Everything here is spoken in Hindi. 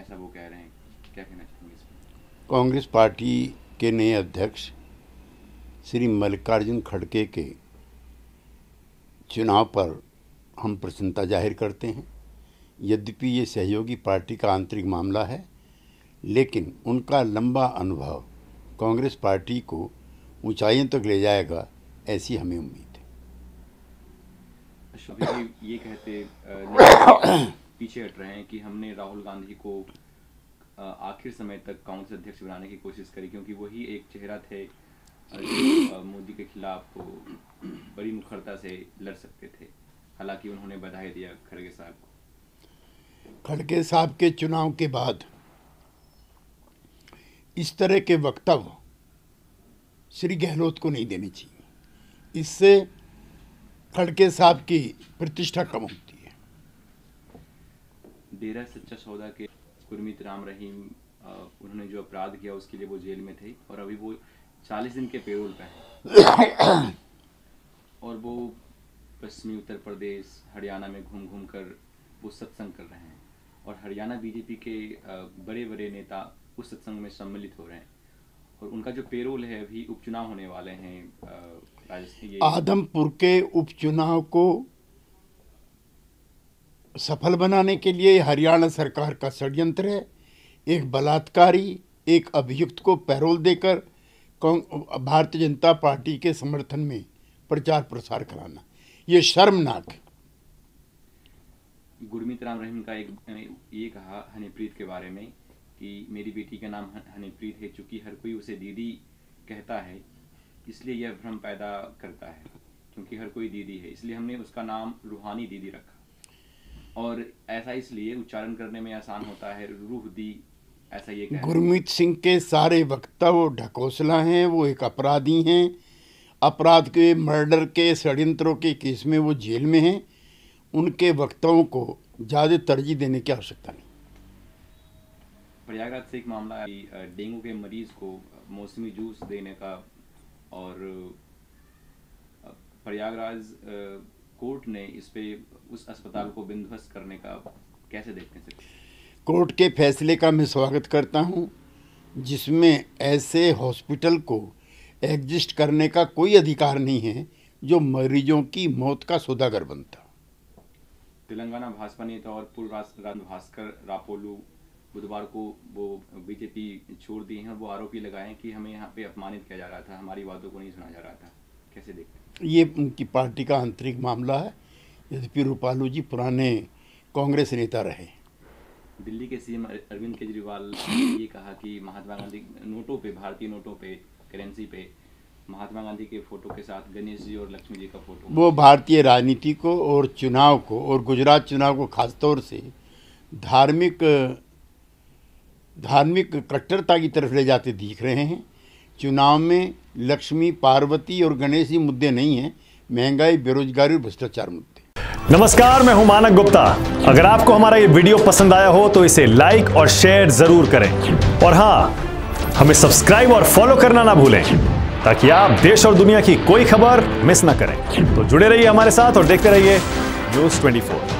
ऐसा वो कह रहे हैं, क्या कहना चाहेंगे इस पर? कांग्रेस पार्टी के नए अध्यक्ष श्री मल्लिकार्जुन खड़गे के चुनाव पर हम प्रसन्नता जाहिर करते हैं। यद्यपि ये सहयोगी पार्टी का आंतरिक मामला है, लेकिन उनका लंबा अनुभव कांग्रेस पार्टी को ऊंचाइयों तक ले जाएगा, ऐसी हमें उम्मीद है। अशोक जी ये कहते पीछे हट रहे हैं कि हमने राहुल गांधी को आखिर समय तक कांग्रेस अध्यक्ष बनाने की कोशिश करी, क्योंकि वही एक चेहरा थे जो मोदी के खिलाफ बड़ी मुखरता से लड़ सकते थे। हालांकि उन्होंने बधाई दिया खड़गे साहब को। खड़गे साहब के चुनाव के बाद इस तरह के वक्तव्य श्री गहलोत को नहीं देने चाहिए। इससे खड़गे साहब की प्रतिष्ठा कम होती है। डेरा सच्चा सौदा के गुरमीत राम रहीम, उन्होंने जो अपराध किया उसके लिए वो जेल में थे और अभी वो 40 दिन के पेरोल पे हैं और वो पश्चिमी उत्तर प्रदेश, हरियाणा में घूम घूम कर वो सत्संग कर रहे हैं और हरियाणा बीजेपी के बड़े बड़े नेता उस सत्संग में सम्मिलित हो रहे हैं और उनका जो पेरोल है, अभी उपचुनाव होने वाले हैं राजस्थान। आदमपुर के उपचुनाव को सफल बनाने के लिए हरियाणा सरकार का षड्यंत्र है। एक बलात्कारी, एक अभियुक्त को पैरोल देकर भारतीय जनता पार्टी के समर्थन में प्रचार प्रसार कराना, ये शर्मनाक है। गुरमीत राम रहीम का एक ये कहा हनीप्रीत के बारे में कि मेरी बेटी का नाम हनीप्रीत है, चूंकि हर कोई उसे दीदी कहता है इसलिए यह भ्रम पैदा करता है, क्योंकि हर कोई दीदी है इसलिए हमने उसका नाम रूहानी दीदी रखा और ऐसा इसलिए उच्चारण करने में आसान होता है, रूह दी, ऐसा ये कहना। गुरमीत सिंह के सारे वक्तव्य ढकोसला हैं, वो एक अपराधी हैं। अपराध के, मर्डर के, षड्यंत्रों के केस में वो जेल में हैं। उनके वक्तव्यों को ज़्यादा तरजीह देने की आवश्यकता नहीं। प्रयागराज से एक मामला है डेंगू के मरीज को मौसमी जूस देने का और प्रयागराज कोर्ट ने इस पे उस अस्पताल को बंदोबस्त करने का कैसे देखते हैं? कोर्ट के फैसले का मैं स्वागत करता हूं, जिसमें ऐसे हॉस्पिटल को एग्जिस्ट करने का कोई अधिकार नहीं है जो मरीजों की मौत का सौदागर बनता। तेलंगाना भाजपा नेता और पूर्व राष्ट्रपति भास्कर रापोलू बुधवार को वो बीजेपी छोड़ दी हैं। वो आरोपी लगाए कि हमें यहाँ पे अपमानित किया जा रहा था, हमारी बातों को नहीं सुना जा रहा था। कैसे देखते हैं? ये उनकी पार्टी का आंतरिक मामला है। यद्यपि रूपालू जी पुराने कांग्रेस नेता रहे। दिल्ली के सीएम अरविंद केजरीवाल ने ये कहा कि महात्मा गांधी नोटों पे, भारतीय नोटों पे, करेंसी पे महात्मा गांधी के फोटो के साथ गणेश जी और लक्ष्मी जी का फोटो, वो भारतीय राजनीति को और चुनाव को और गुजरात चुनाव को खासतौर से धार्मिक कट्टरता की तरफ ले जाते दिख रहे हैं। चुनाव में लक्ष्मी, पार्वती और गणेश जी मुद्दे नहीं हैं, महंगाई, बेरोजगारी और भ्रष्टाचार मुद्दे। नमस्कार, मैं हूं मानक गुप्ता। अगर आपको हमारा ये वीडियो पसंद आया हो तो इसे लाइक और शेयर जरूर करें और हाँ, हमें सब्सक्राइब और फॉलो करना ना भूलें ताकि आप देश और दुनिया की कोई खबर मिस ना करें। तो जुड़े रहिए हमारे साथ और देखते रहिए न्यूज़ 24।